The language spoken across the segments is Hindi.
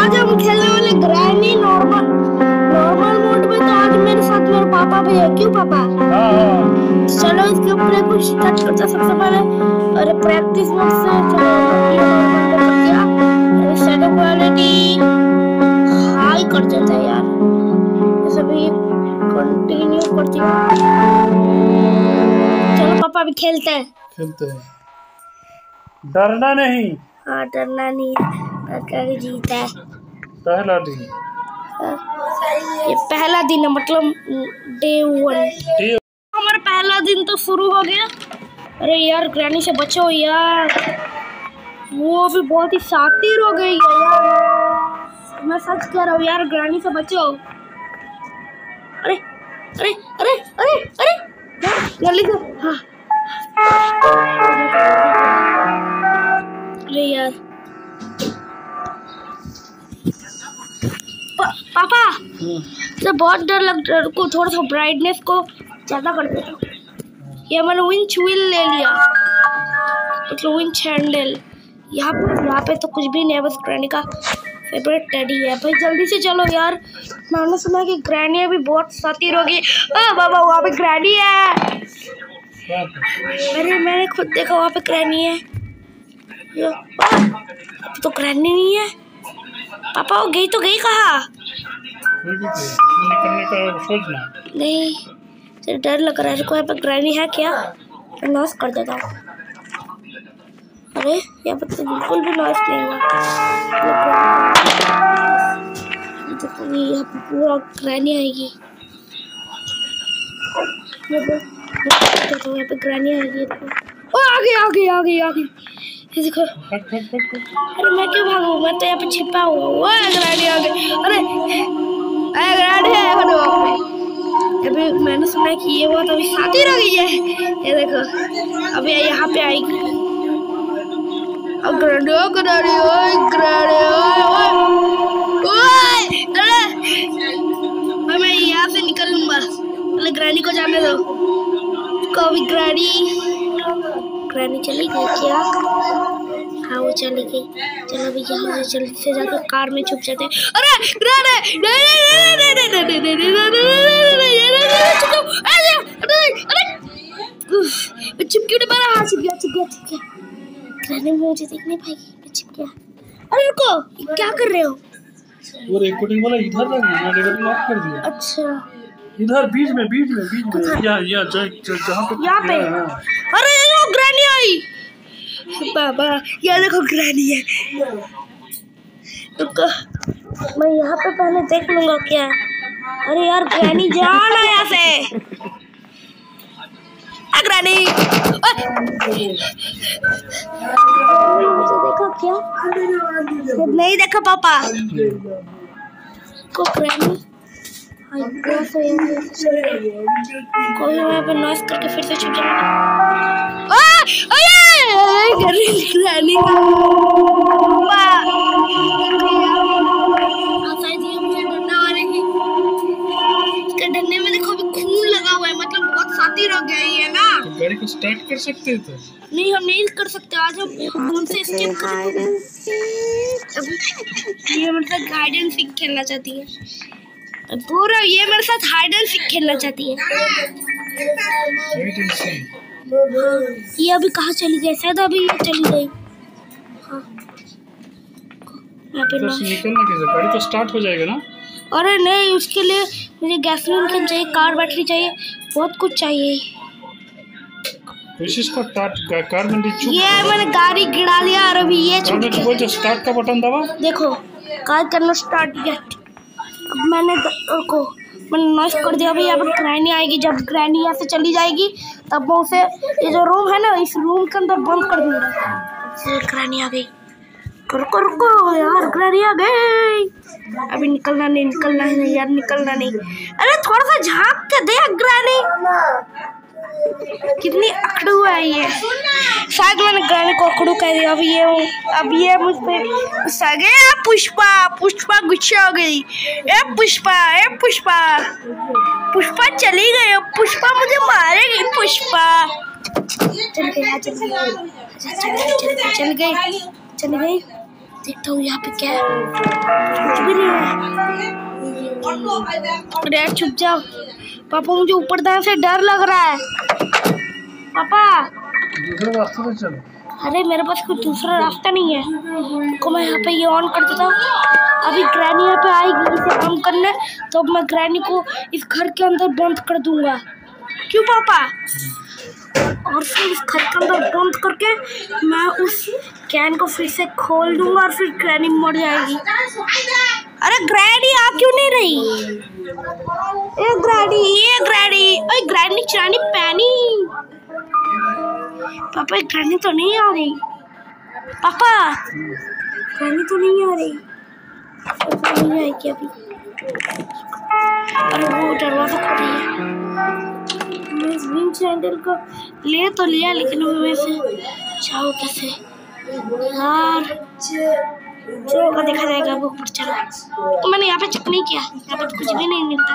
आज हम खेलने वाले ग्रैनी नॉर्मल मोड में। तो आज मेरे साथ मेरे पापा भी है। क्यों पापा? चलो इसके ऊपर कुछ स्टार्ट करते हैं। सबसे पहले अरे प्रैक्टिस मोड से शैडो क्वालिटी हाई कर देते हैं यार। सभी कंटिन्यू करते हैं। चलो पापा भी खेलते हैं। डरना नहीं। हाँ डरना नहीं है। जीता है पहला दिन। ये पहला दिन है, मतलब डे 1। हमारा पहला दिन तो शुरू हो गया। अरे यार ग्रैनी से बचो यार, वो भी बहुत ही शातिर हो गई है यार। मैं सच कह रहा हूँ यार, ग्रैनी से बचो। अरे अरे अरे अरे अरे जल्दी से। हाँ अरे यार पापा तो बहुत डर लग रहा है। को थोड़ा सा ब्राइटनेस को ज्यादा कर देता हूँ। ये मैंने विंच व्हील ले लिया, मतलब विंच हैंडल। यहाँ पे तो कुछ भी नहीं है, बस ग्रैनी का फेवरेट टेडी है। भाई जल्दी से चलो यार, मैंने सुना कि ग्रैनी भी बहुत शातिर होगी। बाबा वहाँ पे ग्रैनी है। मैंने खुद देखा वहाँ पे ग्रैनी है। तो ग्रैनी नहीं है पापा, वो गई तो गई कहाँ? निकलने का सोचना नहीं, मुझे डर लग रहा है। कोई ग्रैनी है क्या? नॉइस कर देता हूँ। अरे यहाँ पर तो बिल्कुल भी नॉइस नहीं हुआ। यहाँ पर पूरा ग्रैनी आएगी। यहाँ पे ग्रैनी आएगी। ओ आगे ये देखो। अरे मैं क्यों भागूं? मैं तो यहाँ पे छिपा हुआ। ग्रैनी आ गई। अरे ग्रैनी है अभी। मैंने सुना कि ये बहुत अभी शातिर हो गई है। ये देखो अभी यहाँ पे आएगी। मैं यहाँ से निकल लूंगा। पहले ग्रैनी को जाने दो। कभी ग्रैनी चली गई क्या? हाँ वो चली गई। चलो अभी यहाँ से जल्दी से जाकर कार में छुप जाते हैं। अरे चिपकी ने मारा। हाँ छिप गया। ग्रैनी मुझे देख नहीं पाएगी, मैं छिप गया। अरे रुको, क्या कर रहे हो? वो रिकॉर्डिंग वाला इधर लग गया, रिकॉर्डिंग ऑफ कर दिया। अच्छा इधर बीच में यहाँ जहाँ पे। अरे वो ग्रैनी आई। बाबा यार देखो ग्रैनी है। रुको मैं यहाँ पे पहले देख लूंगा क्या। अरे यार ग्रैनी जाना यहाँ से। ग्रैनी देखो क्या? नहीं देखा पापा को ग्रैनी। कोई वहाँ पे नॉइस करके फिर से छुप जाएगा। ग्रैनी डरने में देखो अभी खून लगा हुआ है, मतलब बहुत शातिर हो गया है ना। तो गाड़ी को स्टार्ट कर सकते थे। नहीं हम नहीं कर सकते। आज हम फोन से एस्केप करेंगे। ये मतलब हाइड एंड सीक खेलना चाहती है पूरा। ये मेरे साथ हाइड एंड सीक खेलना चाहती है। ये अभी कहाँ चली गई? शायद अभी ये चली गई। हाँ निकलना कैसे? गाड़ी तो स्टार्ट हो जाएगा ना। अरे नहीं, उसके लिए मुझे गैसोलीन चाहिए, कार बैटरी चाहिए, बहुत कुछ चाहिए। कार में ये मैंने गाड़ी गिरा दिया और अभी ये जो स्टार्ट का बटन दबा। देखो कार करना स्टार्ट किया। अब मैंने नॉइस कर दिया। अभी यहाँ पर ग्रैनी आएगी। जब ग्रैनी यहाँ से चली जाएगी तब मैं उसे, ये जो रूम है ना, इस रूम के अंदर बंद कर दूंगा। ग्रैनी आ गई। रुको यार, ग्रैनी आ गई। अभी निकलना नहीं यार, निकलना नहीं। अरे थोड़ा सा झांक के देख ग्रैनी कितनी अकड़ू है ये। शायद मैंने ग्रैनी को अकड़ू कह दिया। अब ये मुझ पे गुस्सा गया। पुष्पा गुस्सा हो गई। पुष्पा चली गई। पुष्पा मुझे मारेगी। पुष्पा चल गई। देखता हूँ यहाँ पे क्या है, कुछ भी नहीं है। अरे छुप जाओ पापा, मुझे ऊपर दाएं से डर लग रहा है पापा। दूसरे रास्ते से चलो। अरे मेरे पास कोई दूसरा रास्ता नहीं है, तो मैं यहाँ पे ये ऑन कर देता हूँ। अभी ग्रैनी यहाँ पे आएगी इसे काम करने, तो मैं ग्रैनी को इस घर के अंदर बंद कर दूंगा। क्यों पापा? और फिर इस घर के अंदर बंद करके मैं उस कैन को फिर से खोल दूंगा और फिर ग्रैनी मर जाएगी। अरे ग्रैनी आ क्यों नहीं रही? ए ग्रैनी चिरानी पैनी। पापा ग्रैनी तो नहीं आ रही, पापा ग्रैनी तो नहीं आ रही, नहीं आएगी अभी। अरे वो दरवाजा खोल रही है। मैं इस विंड सैंडल को ले तो लिया, लेकिन मैं से जाऊँ कैसे यार? चलो का देखा जाएगा वो ऊपर। चलो तो मैंने यहाँ पे चेक नहीं किया, यहाँ पे तो कुछ भी नहीं मिलता।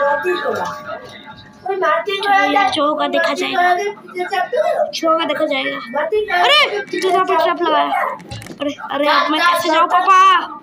चलो यार चो का देखा जाएगा, चो का देखा जाएगा। अरे यहाँ पे ट्रैप लगाया। अरे अरे अब मैं कैसे जाऊँ पापा?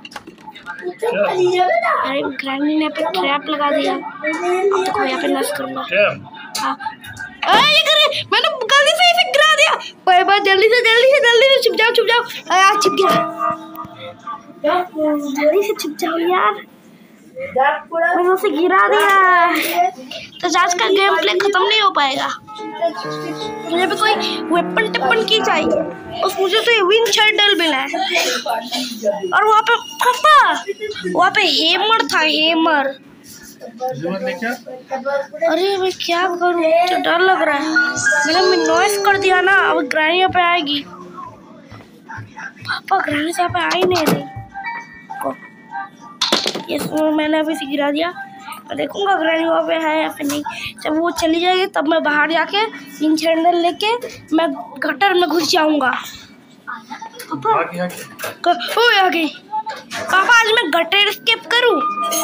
अरे ग्रैनी ने पे ट्रैप लगा दिया, अब देखो यहाँ पे नस करूँगा। हाँ ये करे, मैंने गलती से इसे गिरा दिया। बाय बाय, जल्दी से छुप जाओ यार, छुप गया। जल्दी से छुप जाओ यार, मैंने उसे गिरा दिया। तो आज का गेम प्ले खत्म नहीं हो पाएगा। मुझे भी कोई वेपन टिप्पन की चाहिए, बस मुझे तो विंड सैंडल मिला है। और वहाँ पे पापा, वहाँ पे हेमर था, हेमर। अरे मैं क्या करूँ, तो डर लग रहा है। मैंने नॉइस कर दिया ना, अब ग्रैनी यहाँ पे आएगी। पापा ग्रैनी से यहाँ पे आ ही नहीं रही। ये मैंने अभी से गिरा दिया, मैं देखूंगा ग्रैनी वहाँ पे है या फिर नहीं। जब वो चली जाएगी तब मैं बाहर जाके विंड सैंडल लेके मैं गटर में घुस जाऊंगा। पापा आ गई। पापा आज मैं गटर स्किप करूं?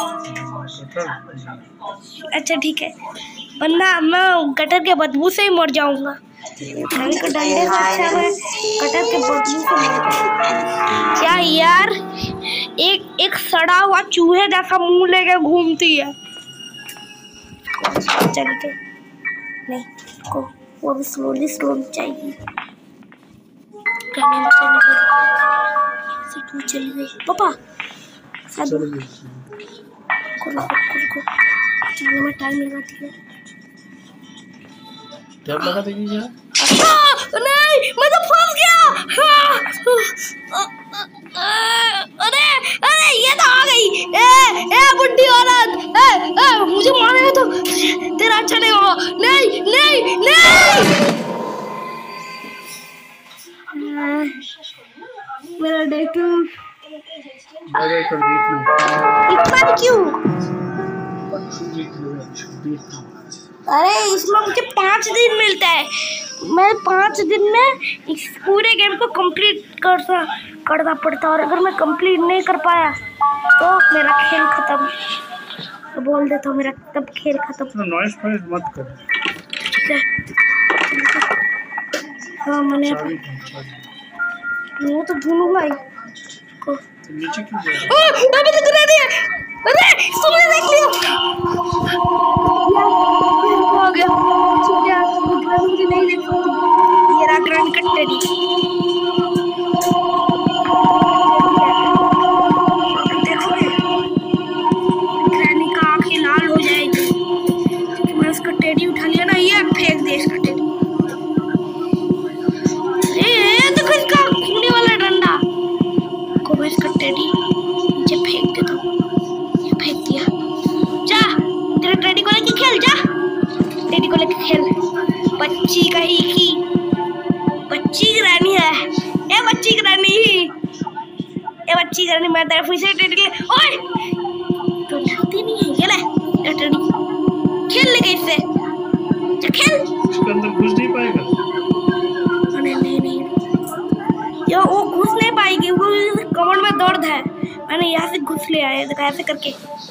अच्छा ठीक है, वरना मैं गटर के बदबू से ही मर जाऊंगा। डंडे से अच्छा मैं गटर के बदबू से मर जाऊंगा। क्या यार, एक सड़ा हुआ चूहे जैसा मुंह लेके घूमती है। चल के नहीं को वो भी स्लोली चाहिए। चली गई पापा, चलो मैं टाइम लगाती है। लगा देगी क्या? नहीं मैं तो फंस गया। अरे ये तो आ गई। ए बुड्ढी औरत, मुझे मारेगा तो तेरा अच्छा नहीं होगा। नहीं मेरा देखो इतना क्यों? अरे इसमें मुझे 5 दिन मिलता है, मैं 5 दिन में इस पूरे गेम को कंप्लीट करना पड़ता है। और अगर मैं कंप्लीट नहीं कर पाया तो मेरा खेल खत्म। तो बोल देता हूँ मेरा तब खेल खत्म। नॉइस मत कर। हाँ मैंने वो तो भूलूंगा ही। नीचे क्यों जा रहा है? अबे तो गिरा दिया। अरे तुमने देख लिया। हो गया छुप गया, मुझे नहीं देख सकती। ये रहा ग्रैनी का टेडी। देखोगे ग्रैनी का आंखें लाल हो जाएगी। मैं उसका टेडी उठा लिया ना, ये फेंक दे इसका टेडी। देखो इसका खूने वाला डंडा को मैं इसका टेडी नीचे फेंक देता हूँ। ये फेंक दिया। जा तेरा टेडी को लेके खेल, जा टेडी को लेके खेल। बच्ची कहीं की बच्ची ग्रैनी है। ए बच्ची ग्रैनी मैं तेरे फिर से टेडी ले। ओए तो लगती नहीं है। ये ले टेडी, खेल ले इससे, जा खेल। इसके अंदर घुस नहीं पाएगा। नहीं ये वो घुस नहीं पाएगी, वो कमर में दर्द है। मैंने यहाँ से घुस लिया है, देखा ऐसे करके।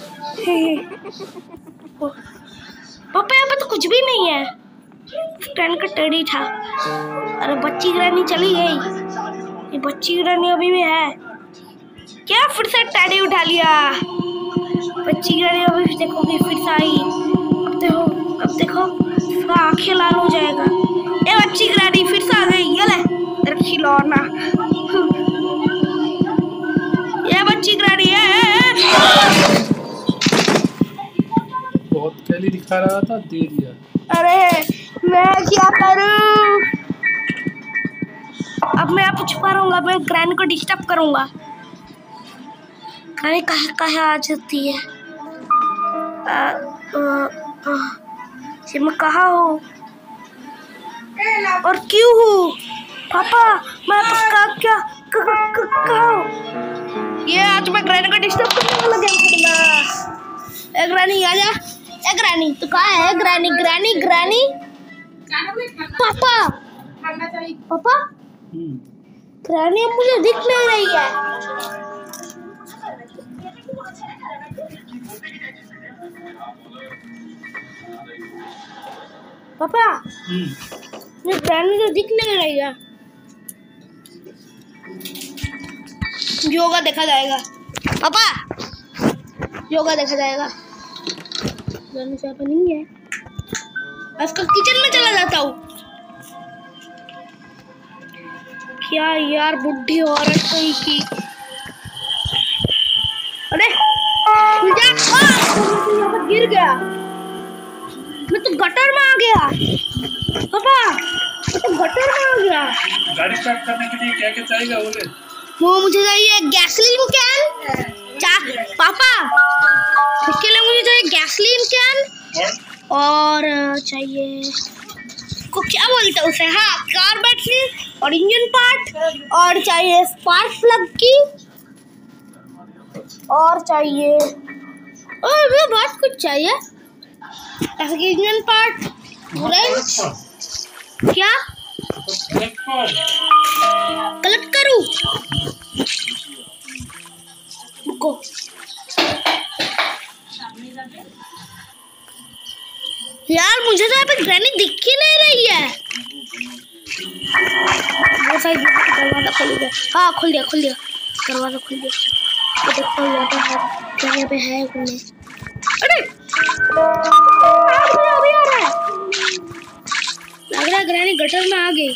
पापा यहाँ पे तो कुछ भी नहीं है, स्टैंड का टेडी था। अरे बच्ची ग्रैनी चली गई, ये बच्ची ग्रैनी अभी भी है। क्या फिर से टैडी उठा लिया। बच्ची ग्रैनी अभी देखोगी फिर से आई। अब देखो उसका आंखें लाल हो जाएगा। ए बच्ची ग्रैनी फिर से आ गई। ये ले तेरा खिलौना। ये बच्ची ग्रैनी बहुत कैली दिखा रहा था, दे दिया। अरे मैं क्या करूं? अब मैं आपको छुपा रहूंगा, मैं ग्रैनी को डिस्टर्ब करूंगा। ग्रैनी कहाँ आ जाती है? मैं कहाँ हूँ और क्यों हूँ? पापा मैं क्या कहाँ हूँ? ये आज मैं ग्रैनी को डिस्टर्ब करने वाला गेम। ए ग्रैनी आजा। ए ग्रैनी तू कहाँ है? ग्रैनी ग्रैनी ग्रैनी पापा पापा ग्रैनी अब मुझे दिख नहीं रही है। पापा मुझे ग्रैनी तो दिख नहीं रही है। योगा देखा जाएगा पापा, योगा देखा जाएगा। ग्रैनी से पे नहीं है। आजकल किचन में चला जाता हूँ। क्या यार बुढ़ी औरत कोई की। अरे गिर गया। मैं तो गटर में आ गया। पापा मैं तो गटर में आ गया। गाड़ी स्टार्ट करने के लिए क्या क्या चाहिए बोले? वो मुझे चाहिए गैसोलीन कैन। पापा इसके लिए मुझे चाहिए गैसोलीन कैन और चाहिए को क्या बोलते हैं उसे, हाँ कार बैटरी और इंजन पार्ट और चाहिए स्पार्क प्लग की और चाहिए और भी बहुत कुछ चाहिए ऐसे कि इंजन पार्ट रेंच। क्या कलेक्ट करूं? रुको यार मुझे तो यहाँ पे ग्रैनी दिख ही नहीं रही है। वो साइड दरवाजा खोल दिया। हाँ खोल दिया दरवाजा खोल दिया। तो देखता हूँ यहाँ पे है कोई। अरे अभी आ रहा है। लग रहा है ग्रैनी गटर में आ गई।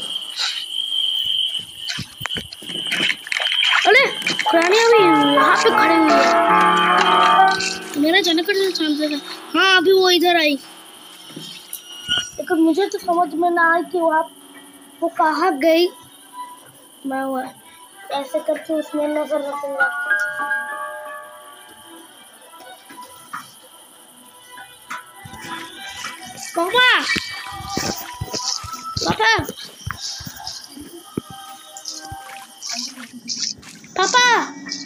अरे ग्रैनी अभी यहाँ पे खड़ी हुई है। मेरा जाने का चांस था। हाँ अभी वो इधर आई, लेकिन मुझे तो समझ में ना आई कि वो कहाँ गई। मैं वो ऐसे करके उसमें नजर रखूंगा। पापा पापा पापा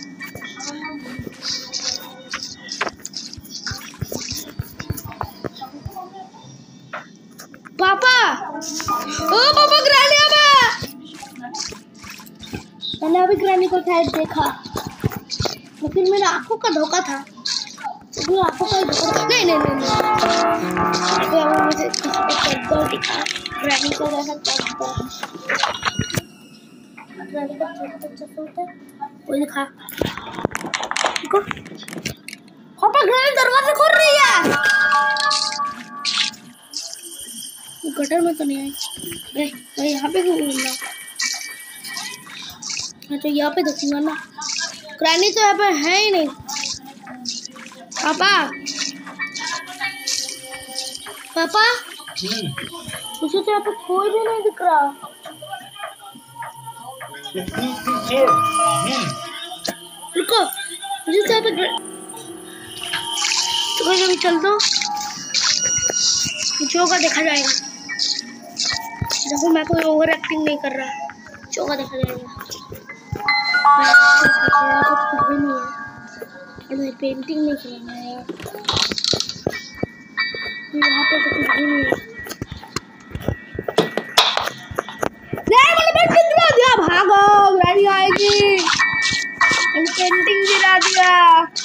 पापा ओ पापा ग्रैनी मैंने अभी ग्रैनी को शायद देखा, लेकिन मेरे आंखों का धोखा था। आंखों का धोखा नहीं मुझे किसी को दिखा। ग्रैनी को ग्रैनी का वो दिखा। पापा ग्रैनी दरवाजा खोल रही है। गटर में तो नहीं आई। मैं यहाँ पे क्यों घूमना? मैं तो यहाँ पे देखूंगा ना। ग्रैनी तो यहाँ पे है ही नहीं। पापा पापा मुझे तो यहाँ पे कोई भी नहीं दिख रहा। रुको मुझे तो यहाँ पे तो कभी चल दो, चौका देखा जाएगा। देखो मैं कोई ओवर एक्टिंग नहीं कर रहा। चौका देखा जाएगा। कुछ भी नहीं है और मैं पेंटिंग नहीं करना है यार। यहाँ पे तो कुछ भी नहीं है। नहीं मैंने पेंटिंग गिरा दिया। भागो ग्रैनी आएगी। मैंने पेंटिंग गिरा दिया।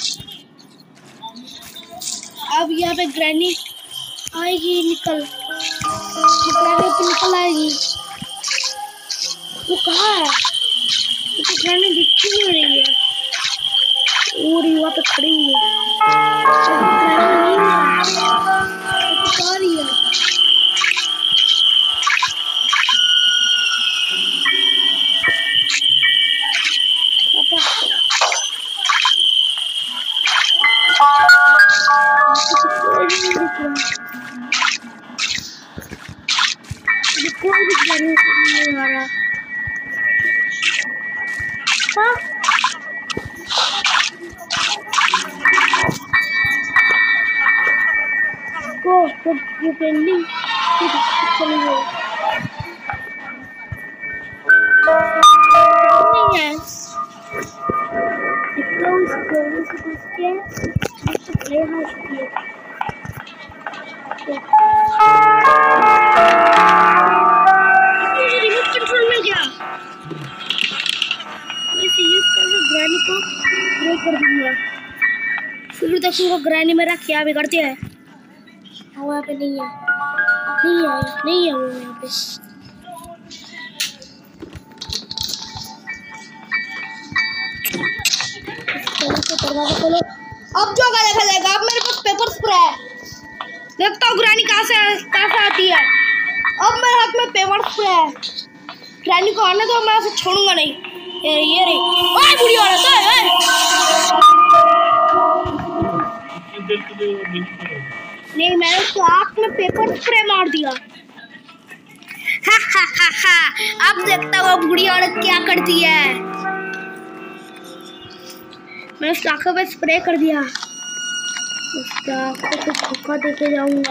अब यहाँ पे ग्रैनी आएगी। निकल आएगी। वो कहाँ है? तो ग्रैनी दिख ही नहीं रही है। और वहाँ पे खड़ी हुई है। कोई भी नहीं आ रहा। हाँ? तो ये पेंडिंग चली गई नहीं है। इतना उसको उसके प्ले हाउस किए मुझे रिमोट कंट्रोल मिल गया। मैं इसे यूज करके ग्रैनी को ब्रेक कर दूंगा। फिर देखूंगा ग्रैनी मेरा क्या बिगाड़ती है। वो यहाँ पे नहीं है वो यहाँ पे। दरवाजा खोलो। अब जो होगा देखा जाएगा। अब मेरे पास पेपर स्प्रे है। देखता हूँ ग्रैनी कहाँ से आती है। अब मेरे हाथ में पेपर स्प्रे है। ग्रैनी को आने दो, मैं उसे छोड़ूंगा नहीं। ये रे ओए बुढ़ी औरत ओए। नहीं मैंने उसको आँख में पेपर स्प्रे मार दिया। हा। अब देखता हूँ बुढ़ी औरत क्या करती है। मैं उसकी आँखों पे स्प्रे कर दिया। उसकी आँखों को धोखा देके जाऊंगा।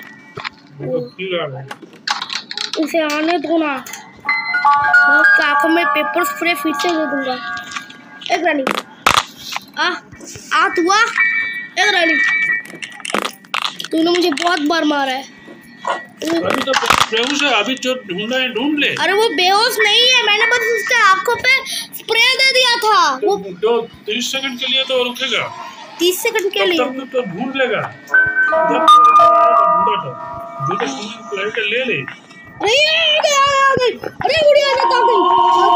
उसे आने दो ना। मैं उसकी आँखों में पेपर स्प्रे फिर से दे दूंगा। एक रानी आ तू आ। एक रानी तूने मुझे बहुत बार मारा है। अभी तो बेहोश है। अभी जो ढूंढना है ढूंढ ले। अरे वो बेहोश नहीं है। मैंने बस उसके आँखों पे स्प्रे दे दिया था। वो 30 सेकंड के लिए तो रुकेगा। 30 सेकंड के लिए तब तो ढूंढ लेगा। लाइट ले ले। अरे बुढ़ी औरत आ गई।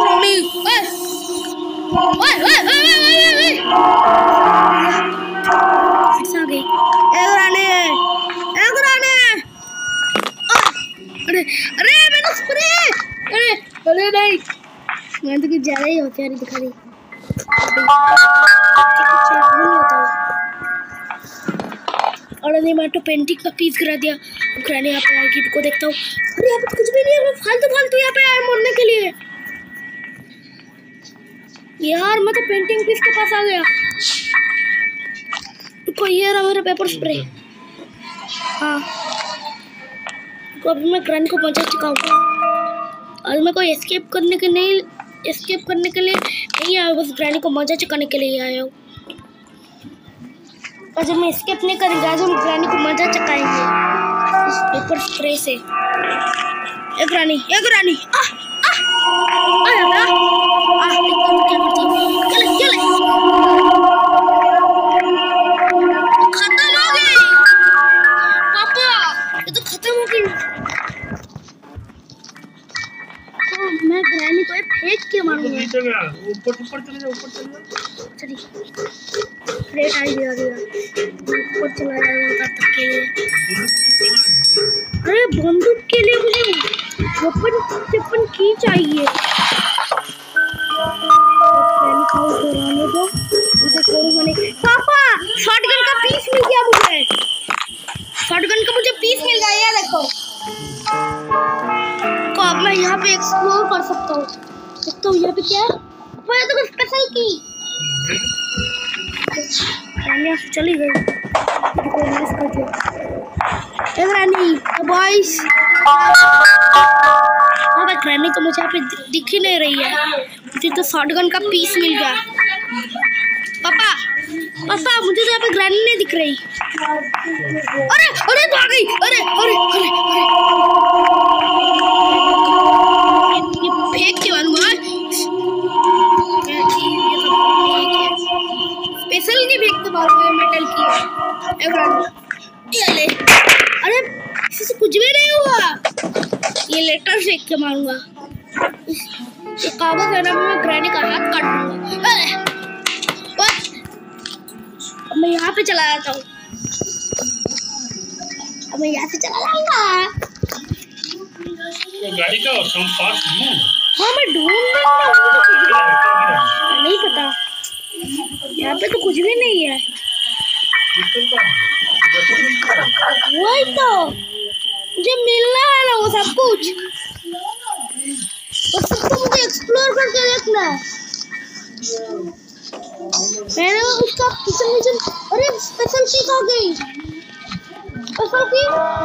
अरे मैंने स्प्रे। अरे नहीं मैं तो कुछ ज्यादा ही होशियारी दिखा रही। और नहीं मैं तो पेंटिंग का पीस गिरा दिया। ग्रैनी यहाँ पे आएगी को देखता हूँ। अरे यहाँ पे तो कुछ भी नहीं है। वो फालतू यहाँ पे आए मरने के लिए। यार मैं तो पेंटिंग पीस के पास आ गया। तो ये रहा मेरा पेपर स्प्रे। हाँ तो अभी मैं ग्रैनी को पहुंचा चुका हूँ। और मैं कोई एस्केप करने के लिए नहीं आया। बस ग्रैनी को मजा चुकाने के लिए आया हूँ। और जब मैं एस्केप नहीं करेंगे आज हम ग्रैनी को मजा चकाएंगे इस पेपर स्प्रे से। एक रानी क्या करती चले खत्म हो गई। पापा ये तो खत्म हो गई। तो मैं ग्रैनी को फेंक के मारूंगा। ऊपर चले जा। चलिए प्लेट आई दिया ऊपर चला जाएगा तब तक के लिए। अरे बंदूक के लिए मुझे वेपन की चाहिए। पापा शॉटगन का पीस मिल गया मुझे। शॉटगन का मुझे पीस मिल गया। ये देखो तो अब मैं यहाँ पे एक्सप्लोर कर सकता हूँ। देखता हूँ यहाँ पे क्या है। ये तो कुछ स्पेशल की रानी चली गई। रानी बॉयज रानी तो मुझे यहाँ पे दिख ही नहीं रही है। मुझे तो शॉटगन का पीस मिल गया। पापा मुझे तो यहाँ पे ग्रैनी नहीं दिख रही। अरे आ गई। अरे ये फेंक के मारूंगा। स्पेशल की फेंकते मारूंगा मेटल की। ये ले। अरे इससे कुछ भी नहीं हुआ। ये लेटर फेंक के मारूंगा। ये कागज है ना मैं ग्रैनी का हाथ काट दूंगा। अब मैं यहाँ पे चला जाता हूँ। अब मैं यहाँ से चला जाऊंगा। तो गाड़ी का पार्ट ढूंढ। हाँ मैं ढूंढ नहीं पता, यहाँ पे तो कुछ भी नहीं है। वही तो मुझे मिलना है ना वो सब कुछ, बस सबको मुझे एक्सप्लोर करके देखना है। मैंने उसका किचन मिशन, अरे स्पेशल चीज आ गई, स्पेशल की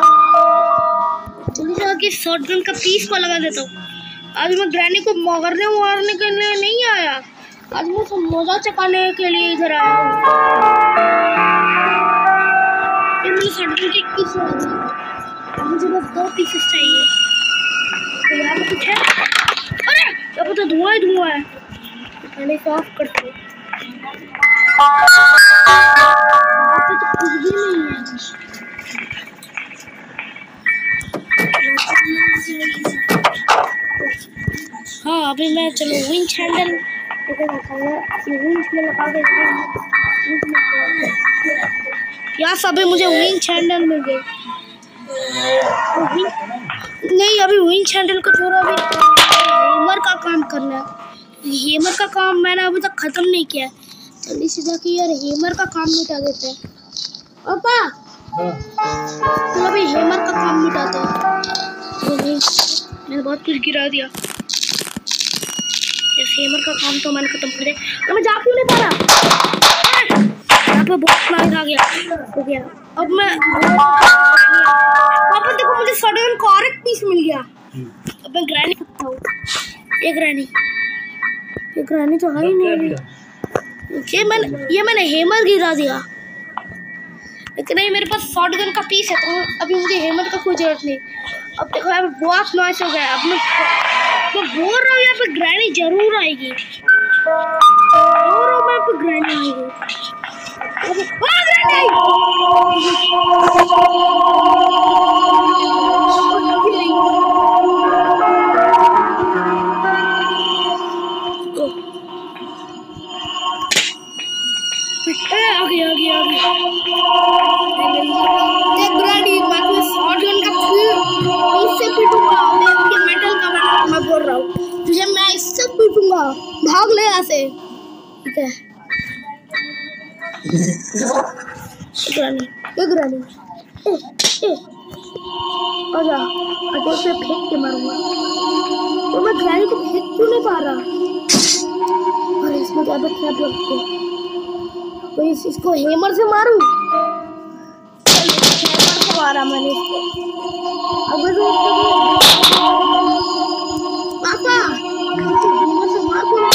चलिए जाके शॉटगन का पीस को लगा देता हूँ। आज मैं ग्रैनी को मारने के लिए नहीं आया, आज मैं सब मजा चकाने के लिए इधर आया हूँ। मुझे शॉटगन के पीस लगा दिया, मुझे बस 2 पीसेस चाहिए। तो यहाँ पे कुछ है, अरे यहाँ पे तो धुआं ही धुआं है, पहले इसे ऑफ करते हैं। यहाँ पे तो कुछ भी नहीं है। हाँ अभी मैं चलो विंच हैंडल विंच में लगा देते हैं। यहाँ सभी मुझे विंच हैंडल मिल गई। नहीं अभी विंच हैंडल को छोड़ो, अभी हेमर का काम करना है। हेमर का काम मैंने अभी तक खत्म नहीं किया है, जल्दी से जाके यार हेमर का काम मिटा देते हैं। पापा तो अभी हेमर का काम मिटाते हैं। मैंने बहुत कुछ गिरा दिया, हेमर का काम तो मैंने खत्म कर दिया। तो मैं जा क्यों नहीं पा रहा, यहाँ पे बहुत नाइस आ गया हो गया। अब मैं पापा देखो मुझे शॉटगन का और एक पीस मिल गया। अब मैं ग्रैनी सकता हूँ। ये ग्रैनी तो है ही नहीं। ये मैंने हेमर गिरा दिया, लेकिन नहीं मेरे पास शॉटगन का पीस है, तो अभी मुझे हेमर का कोई जरूरत नहीं। अब देखो यहाँ पे बहुत नॉइस हो गया। अब मैं बोल रहा हूँ यहाँ पे ग्रैनी जरूर आएगी, मैं पे ग्रैनी आएगी। भाग ले यहाँ से, ठीक है। ग्रैनी आजा, अजय से फेंक के मारूंगा। तो मैं ग्रैनी को फेंक क्यों नहीं पा रहा? और इसमें क्या ट्रैप रखते, तो इसको हेमर से मारूं। हेमर से मारा मैंने इसको। अब पापा हेमर से मार को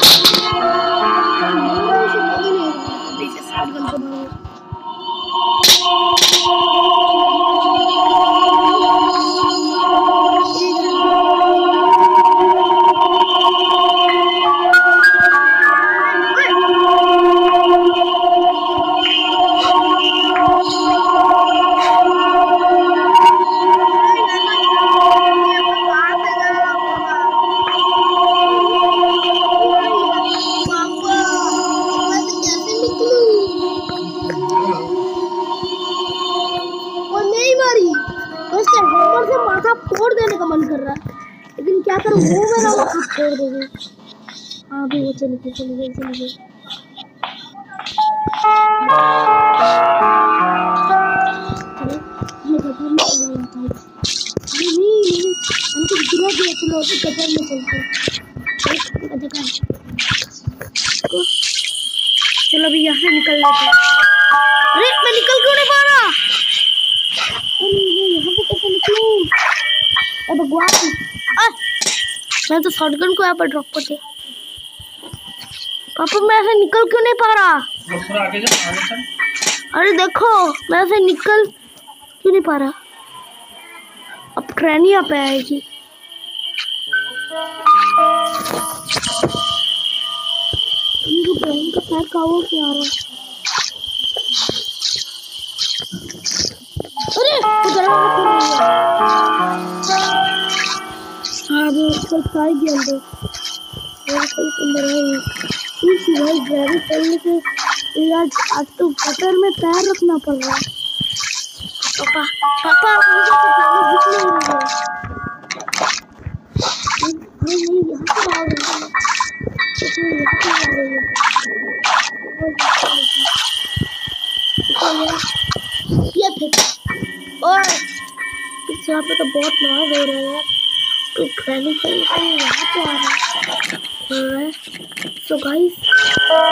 फोड़ देने का मन कर रहा है, लेकिन क्या करूं, वो मेरा माथा फोड़ देगी। हाँ भी वो चली गई। चलो अभी यहाँ से निकल लेते हैं। अरे मैं निकल क्यों नहीं पा रहा? यहाँ पे कैसे निकलूं? भगवान, मैं तो शॉटगन को यहाँ पर ड्रॉप कर दिया। पापा मैं ऐसे निकल क्यों नहीं पा रहा? आगे जा। अरे देखो मैं ऐसे निकल क्यों नहीं पा रहा? अब ग्रैनी यहाँ पे आएगी। इनका पैर का वो क्या आ रहा है? अरे हाँ वो साइड दिया अंदर, कोई अंदर है। इसी भाई ड्राइवर करने से यार आज तो गटर में पैर रखना पड़ रहा है। पापा पापा मुझे तो जाने दिख नहीं रहा है। नहीं यहाँ से भाग रहा है। इसमें यहाँ से जा रही है। ये फिर और इस यहाँ पे तो बहुत नॉइज हो रहा है यार। तो ग्रैनी कहीं यहाँ पे आ रहा है। So guys